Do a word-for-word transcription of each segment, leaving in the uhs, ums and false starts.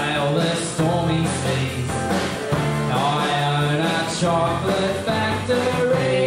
sail the stormy seas. I own a chocolate factory.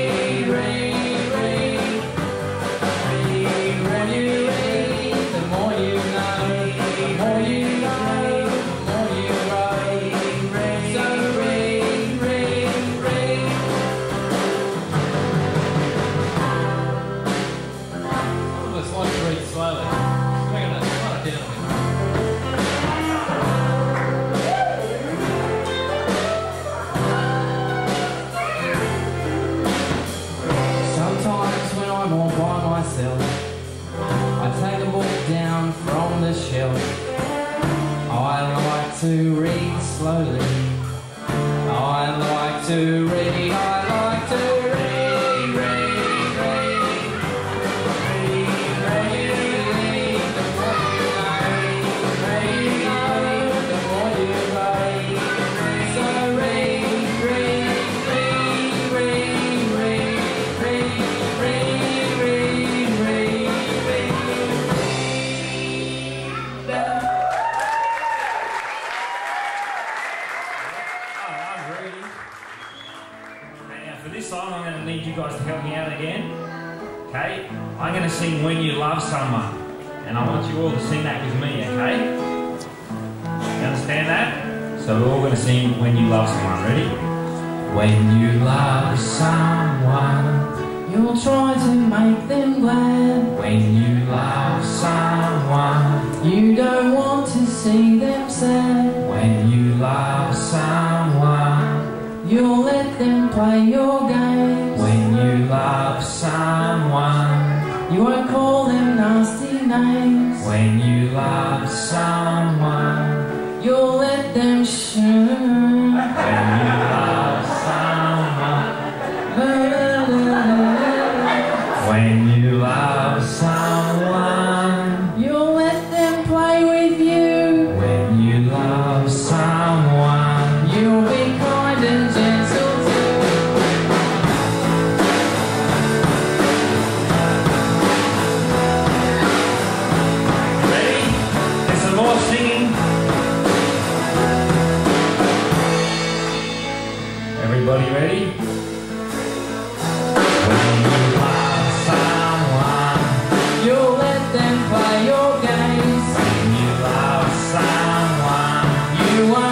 I take a book down from the shelf. I like to read slowly. I like to read, I like to read, read, read, read, read, read. The more you know, read, read, the more you read. So read, read, read, read, read, read, read, read, read. For this song, I'm going to need you guys to help me out again. Okay? I'm going to sing When You Love Someone. And I want you all to sing that with me, okay? You understand that? So we're all going to sing When You Love Someone. Ready? When you love someone, you'll try to make them glad. When you love someone, you don't want to see them sad. When you love someone, you'll let them play your games. When you love someone, you won't call them nasty names. When you love someone, you'll let them shine. When you love someone, when you love someone, you'll let them play with you. When you love someone, you'll be kind and gentle too. Ready? There's some more singing. Everybody ready? When you love someone, You'll let them play your games. when you love someone, You won't